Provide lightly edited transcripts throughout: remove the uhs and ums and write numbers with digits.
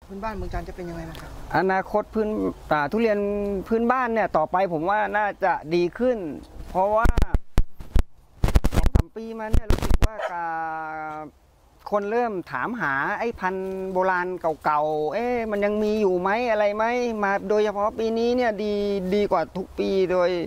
พื้นบ้านเมืองจันทร์จะเป็นยังไงนะครับอนาคตทุเรียนพื้นบ้านเนี่ยต่อไปผมว่าน่าจะดีขึ้นเพราะว่า2-3 ปีมาเนี่ยรู้สึกว่าคนเริ่มถามหาไอ้พันธุ์โบราณเก่าๆมันยังมีอยู่ไหมอะไรไหมมาโดยเฉพาะปีนี้เนี่ยดีกว่าทุกปีโดย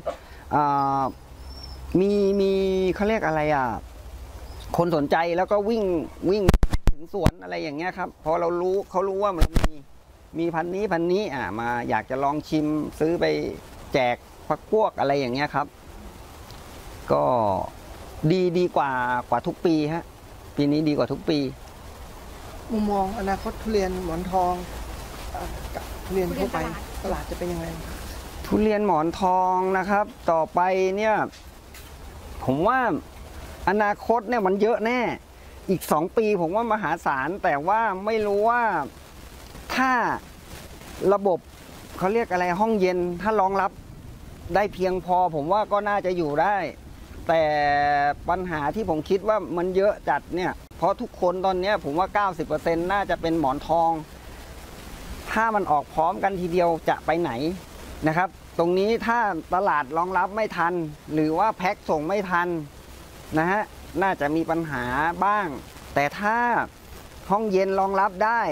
มีเขาเรียกอะไรคนสนใจแล้วก็วิ่งถึงสวนอะไรอย่างเงี้ยครับพอเขารู้ว่ามันมีพันธุ์นี้มาอยากจะลองชิมซื้อไปแจกพวกอะไรอย่างเงี้ยครับก็ดีกว่าทุกปีฮะปีนี้ดีกว่าทุกปีมุมมองอนาคตทุเรียนหมอนทองกับทุเรียนทั่วไปตลาดจะเป็นยังไงทุเรียนหมอนทองนะครับต่อไปเนี่ยผมว่าอนาคตเนี่ยมันเยอะแน่อีก2 ปีผมว่ามหาศาลแต่ว่าไม่รู้ว่าถ้าระบบเขาเรียกอะไรห้องเย็นถ้ารองรับได้เพียงพอผมว่าก็น่าจะอยู่ได้แต่ปัญหาที่ผมคิดว่ามันเยอะจัดเนี่ยเพราะทุกคนตอนนี้ผมว่า 90% น่าจะเป็นหมอนทองถ้ามันออกพร้อมกันทีเดียวจะไปไหนนะครับตรงนี้ถ้าตลาดรองรับไม่ทันหรือว่าแพ็คส่งไม่ทันนะฮะน่าจะมีปัญหาบ้างแต่ถ้าห้องเย็นรองรับได้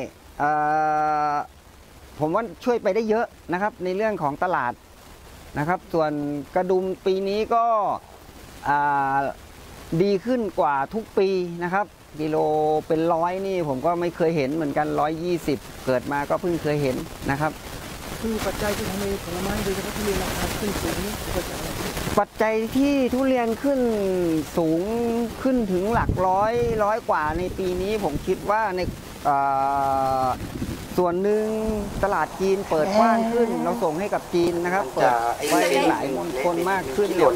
ผมว่าช่วยไปได้เยอะนะครับในเรื่องของตลาดนะครับส่วนกระดุมปีนี้ก็ดีขึ้นกว่าทุกปีนะครับกิโลเป็น100นี่ผมก็ไม่เคยเห็นเหมือนกัน120เกิดมาก็เพิ่งเคยเห็นนะครับคือปัจจัยที่ทำให้ผลไม้โดยเฉพาะทุเรียนราคาขึ้นสูงนี่ปัจจัยที่ทุเรียนขึ้นสูงขึ้นถึงหลักร้อยกว่าในปีนี้ผมคิดว่าในส่วนหนึ่งตลาดจีนเปิดกว้างขึ้นเราส่งให้กับจีนนะครับเปิดไว้หลายมณฑลมากขึ้นเนี่ย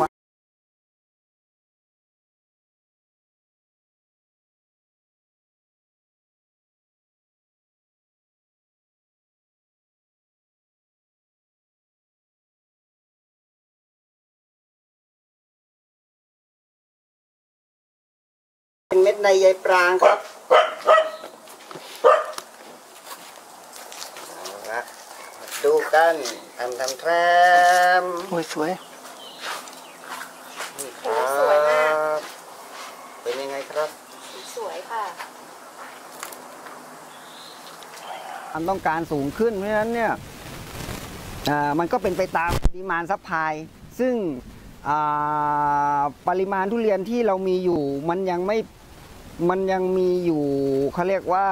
เป็นเม็ดในใยปรางครับดูกันทำแทมโอ้ยสวยสวยมากเป็นยังไงครับสวยค่ะความต้องการสูงขึ้นเพราะฉะนั้นเนี่ยมันก็เป็นไปตามดีมานด์ซัพพลายซึ่งปริมาณทุเรียนที่เรามีอยู่มันยังมีอยู่เขาเรียกว่า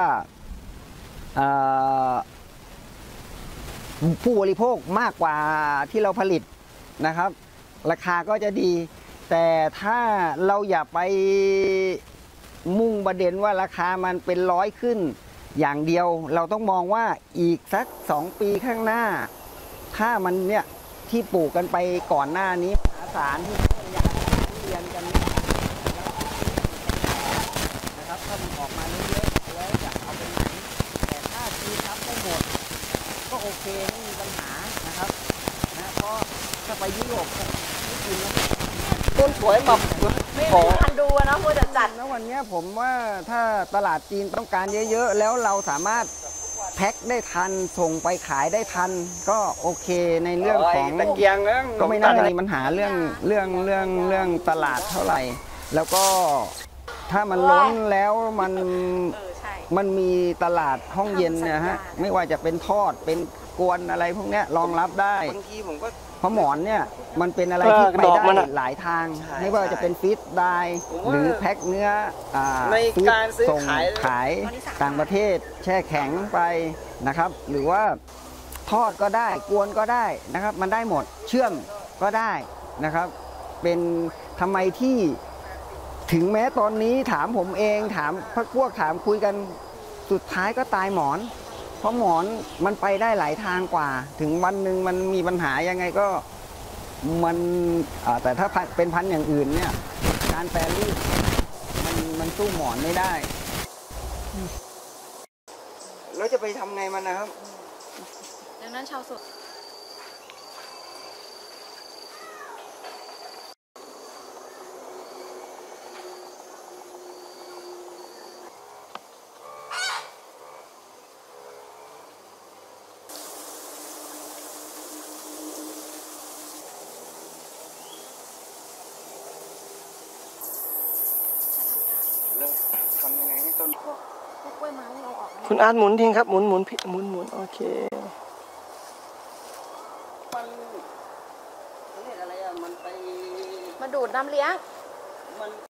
ผู้บริโภคมากกว่าที่เราผลิตนะครับราคาก็จะดีแต่ถ้าเราอย่าไปมุ่งประเด็นว่าราคามันเป็น100ขึ้นอย่างเดียวเราต้องมองว่าอีกสัก2 ปีข้างหน้าถ้ามันเนี่ยที่ปลูกกันไปก่อนหน้านี้มหาศาลที่อยากเรียนกันนะครับถ้ามันออกมาเยอะๆแล้วจะเอาไปไหนแต่ถ้าทีรับได้หมดก็โอเคไม่มีปัญหานะครับนะเพราะถ้าไปยุโรปไม่กินแล้วต้นสวยแบบไม่ทันดูนะพูดจัดแล้ววันนี้ผมว่าถ้าตลาดจีนต้องการเยอะๆแล้วเราสามารถแพ็คได้ทันส่งไปขายได้ทันก็โอเคในเรื่องของตะเกียงก็ไม่น่าจะมีปัญหาเรื่องตลาดเท่าไหร่แล้วก็ถ้ามันล้นแล้วมันมีตลาดห้องเย็นเนี่ยฮะไม่ว่าจะเป็นทอดเป็นกวนอะไรพวกนี้รองรับได้บางทีผมก็เพราะหมอนเนี่ยมันเป็นอะไรที่ไปได้หลายทางไม่ว่าจะเป็นฟีดได้หรือแพ็คเนื้อในการซื้อขายต่างประเทศแช่แข็งไปนะครับหรือว่าทอดก็ได้กวนก็ได้นะครับมันได้หมดเชื่อมก็ได้นะครับเป็นทำไมที่ถึงแม้ตอนนี้ถามผมเองถามพวกถามคุยกันสุดท้ายก็ตายหมอนเพราะหมอนมันไปได้หลายทางกว่าถึงวันหนึ่งมันมีปัญหายังไงก็มันแต่ถ้าเป็นพันธุ์อย่างอื่นเนี่ยการแปรรูปมันสู้หมอนไม่ได้แล้วจะไปทำไงมันนะครับดังนั้นชาวสวนเลยทำยังไงให้ต้นพวกกล้วยไม้เราออกคุณอาร์ตหมุนทิ้งครับหมุนโอเคมันเรียกอะไรอ่ะมันไปมาดูดน้ำเลี้ยงมัน